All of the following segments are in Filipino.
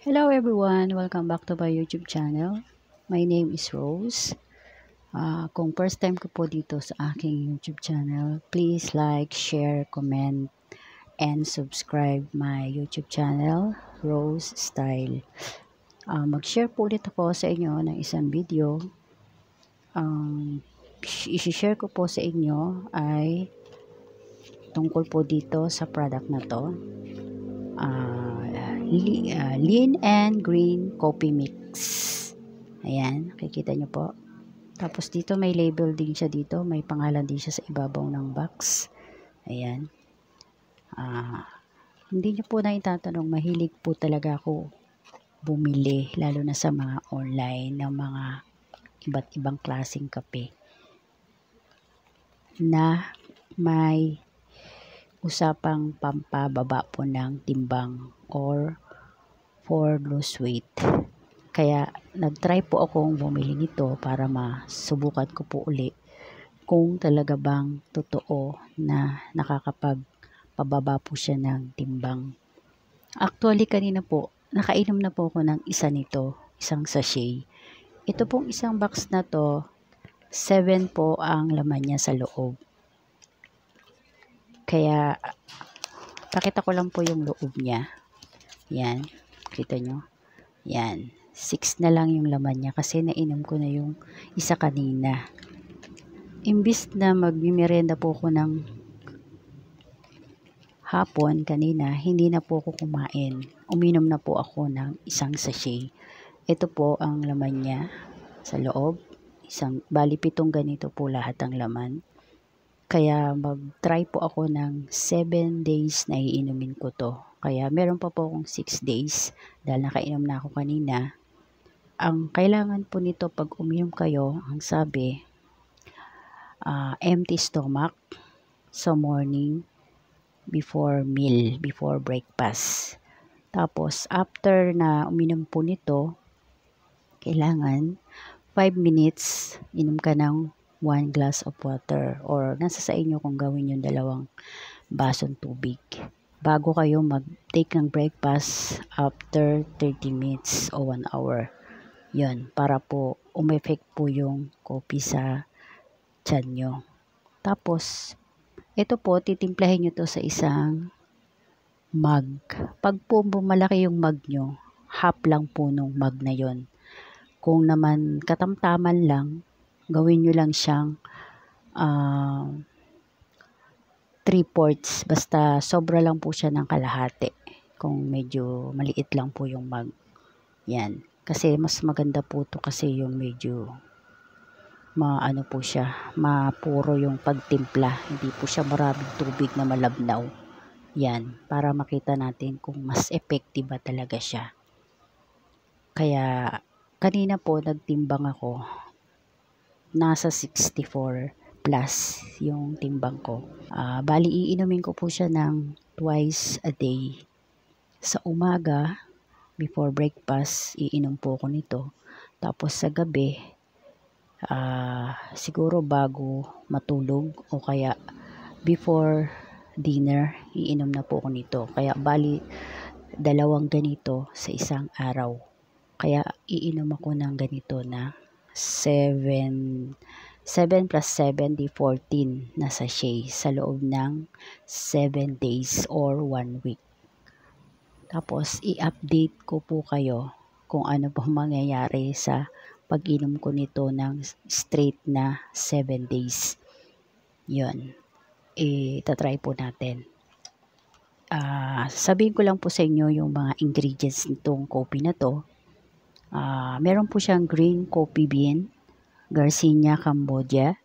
Hello everyone! Welcome back to my YouTube channel. My name is Rose. Kung first time ko po dito sa aking YouTube channel, please like, share, comment, and subscribe my YouTube channel, Rose Style. Mag-share po ulit ako sa inyo ng isang video. Ang isi-share ko po sa inyo ay tungkol po dito sa product na to. Lean and Green Coffee Mix. Ayan, nakikita nyo po. Tapos dito may label din siya dito. May pangalan din siya sa ibabaw ng box. Ayan. Hindi nyo po na itatanong, mahilig po talaga ako bumili, lalo na sa mga online ng mga iba't ibang klaseng kape na may usapang pampababa po ng timbang or for lose weight. Kaya nag-try po akong bumili nito para masubukan ko po uli kung talaga bang totoo na nakakapagpababa po siya ng timbang. Actually kanina po, nakainom na po ako ng isa nito, isang sachet. Ito pong isang box na to, 7 po ang laman niya sa loob. Kaya pakita ko lang po yung loob niya. Yan. Kita nyo? Yan. 6 na lang yung laman niya kasi nainom ko na yung isa kanina. Imbis na magmimerenda po ako ng hapon kanina, hindi na po ako kumain. Uminom na po ako ng isang sachet. Ito po ang laman niya sa loob. Bali 7 ganito po lahat ang laman. Kaya mag-try po ako ng 7 days na iinumin ko to. Kaya meron pa po akong 6 days dahil nakainom na ako kanina. Ang kailangan po nito pag uminom kayo, ang sabi, empty stomach sa morning before meal, before breakfast. Tapos after na uminom po nito, kailangan 5 minutes inom ka ng 1 glass of water or nasa sa inyo kung gawin yung 2 basong tubig bago kayo mag-take ng breakfast after 30 minutes o 1 hour. Yun, para po umeffect po yung coffee sa tiyan nyo. Tapos, ito po, titimplahin nyo to sa isang mug. Pag po malaki yung mug nyo, half lang po nung mug na yon. Kung naman katamtaman lang, gawin nyo lang siyang 3/4, basta sobra lang po siya ng kalahati kung medyo maliit lang po yung mug. Yan, kasi mas maganda po to kasi yung medyo maano po siya, mapuro yung pagtimpla, hindi po siya maraming tubig na malabnaw. Yan, para makita natin kung mas effective ba talaga siya. Kaya kanina po nagtimbang ako, nasa 64 plus yung timbang ko. Bali iinumin ko po siya ng twice a day. Sa umaga, before breakfast, iinom po ako nito. Tapos sa gabi, siguro bago matulog o kaya before dinner, iinom na po ako nito. Kaya bali 2 ganito sa isang araw. Kaya iinom ako ng ganito na 7 plus 7 di 14 na sachet sa loob ng 7 days or 1 week. Tapos i-update ko po kayo kung ano po mangyayari sa pag-inom ko nito ng straight na 7 days. Yun. Itatry po natin. Sabihin ko lang po sa inyo yung mga ingredients nitong coffee na to. Meron po siyang green coffee bean, Garcinia Cambogia,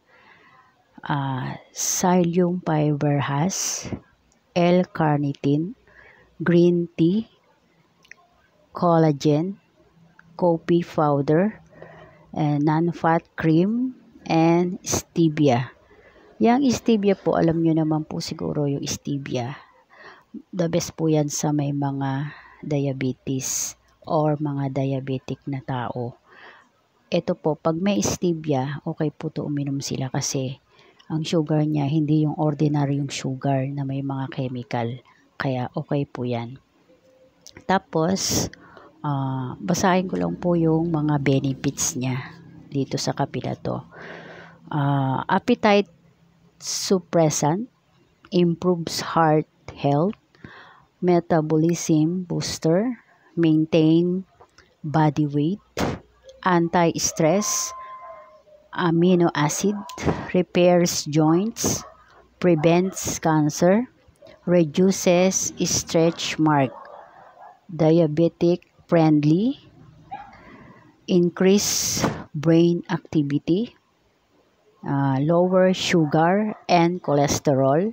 psyllium fiber hash, L-carnitine, green tea, collagen, coffee powder, non-fat cream, and stevia. Yang stevia po, alam nyo naman po siguro yung stevia. The best po yan sa may mga diabetes or mga diabetic na tao. Ito po, pag may stevia, okay po to uminom sila kasi ang sugar niya, hindi yung ordinary yung sugar na may mga chemical. Kaya okay po yan. Tapos, Basahin ko lang po yung mga benefits niya dito sa kape na to. Appetite suppressant, improves heart health, metabolism booster, maintain body weight, anti-stress, amino acid, repairs joints, prevents cancer, reduces stretch mark, diabetic friendly, increase brain activity, lower sugar and cholesterol,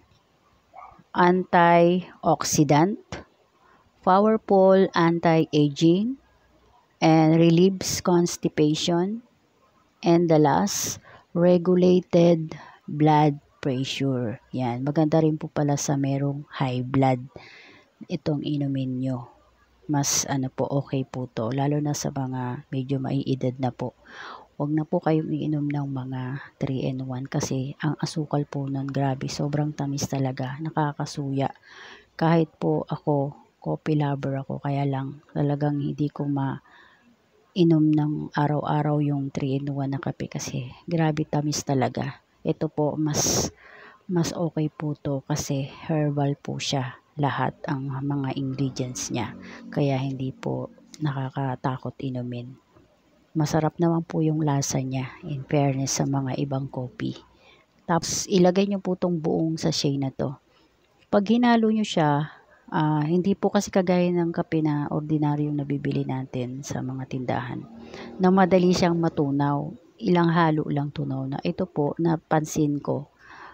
antioxidant, powerful anti-aging, and relieves constipation, and the last, regulated blood pressure. Yan, maganda rin po pala sa merong high blood itong inumin nyo. Mas okay po to, lalo na sa mga medyo maiedad na po. Huwag na po kayong iinom ng mga 3-in-1 kasi ang asukal po nun, grabe, sobrang tamis talaga, nakakasuya. Kahit po ako, coffee lover ako, kaya lang talagang hindi ko inom ng araw-araw yung 3-in-1 na kape kasi grabe tamis talaga. Ito po mas okay po to kasi herbal po siya, lahat ang mga ingredients niya, kaya hindi po nakakatakot inumin. Masarap naman po yung lasa niya in fairness sa mga ibang coffee. Tapos ilagay nyo po tong buong sachet na to. Pag hinalo nyo siya, hindi po kasi kagaya ng kape na ordinaryong nabibili natin sa mga tindahan na madali siyang matunaw. Ilang halo lang tunaw na. Ito po, napansin ko,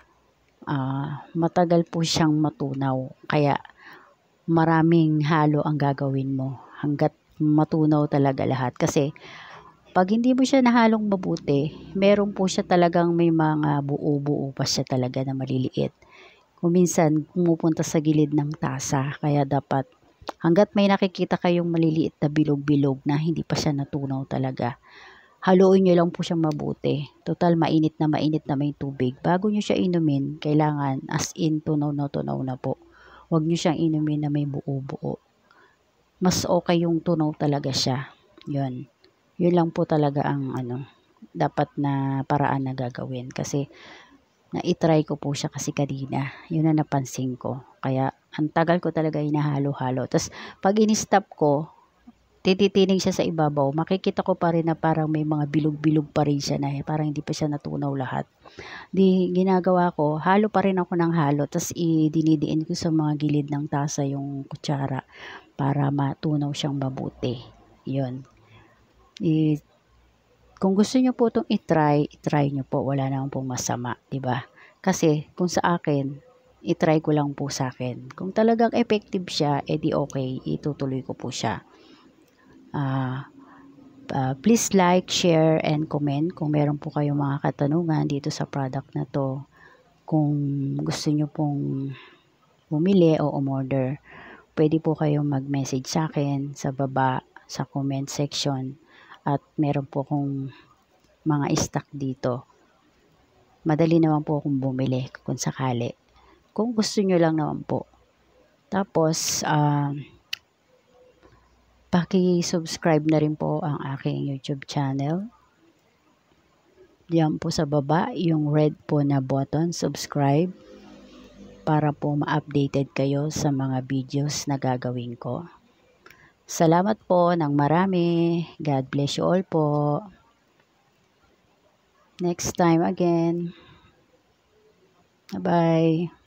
matagal po siyang matunaw. Kaya maraming halo ang gagawin mo hanggat matunaw talaga lahat. Kasi pag hindi mo siya nahalong mabuti, meron po siya talagang may mga buo-buo pa siya talaga na maliliit. Kung minsan pumupunta sa gilid ng tasa, kaya dapat hanggat may nakikita kayong maliliit na bilog-bilog na hindi pa siya natunaw talaga, haluin nyo lang po siyang mabuti. Total mainit na may tubig. Bago nyo siya inumin, kailangan as in tunaw na po. Huwag nyo siyang inumin na may buo-buo. Mas okay yung tunaw talaga siya. Yun lang po talaga ang dapat na paraan na gagawin. Kasi na-try ko po siya kasi kanina. Yun na napansin ko. Kaya ang tagal ko talaga hinahalo-halo. Tapos pag in-stop ko, tititinig siya sa ibabaw. Makikita ko pa rin na parang may mga bilog-bilog pa rin siya na parang hindi pa siya natunaw lahat. Ginagawa ko, halo pa rin ako ng halo. Tapos dinidiin ko sa mga gilid ng tasa yung kutsara para matunaw siyang mabuti. Yun. Kung gusto niyo po itong i-try niyo po, wala naman pong masama, 'di ba? Kasi kung sa akin, i-try ko lang po sa akin. Kung talagang effective siya, edi okay, itutuloy ko po siya. Please like, share, and comment kung meron po kayong mga katanungan dito sa product na to. Kung gusto niyo pong bumili o umorder, pwede po kayong mag-message sa akin sa baba sa comment section. At meron po akong mga stock dito. Madali naman po akong bumili kung sakali. Kung gusto nyo lang naman po. Tapos, paki-subscribe na rin po ang aking YouTube channel. Diyan po sa baba, yung red po na button, subscribe, para po ma-updated kayo sa mga videos na gagawin ko. Salamat po ng marami. God bless you all po. Next time again. Bye-bye.